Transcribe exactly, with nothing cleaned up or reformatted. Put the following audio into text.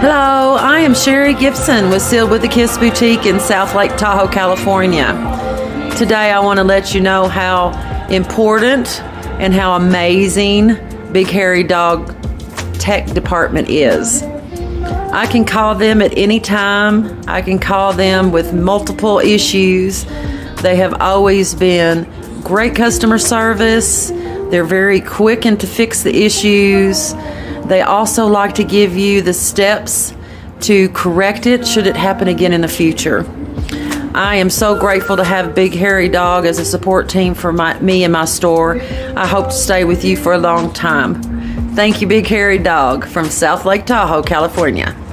Hello, I am Sherry Gibson with Sealed with a Kiss Boutique in South Lake Tahoe, California. Today I want to let you know how important and how amazing Big Hairy Dog Tech Department is. I can call them at any time. I can call them with multiple issues. They have always been great customer service. They're very quick and to fix the issues. They also like to give you the steps to correct it should it happen again in the future. I am so grateful to have Big Hairy Dog as a support team for my, me and my store. I hope to stay with you for a long time. Thank you, Big Hairy Dog from South Lake Tahoe, California.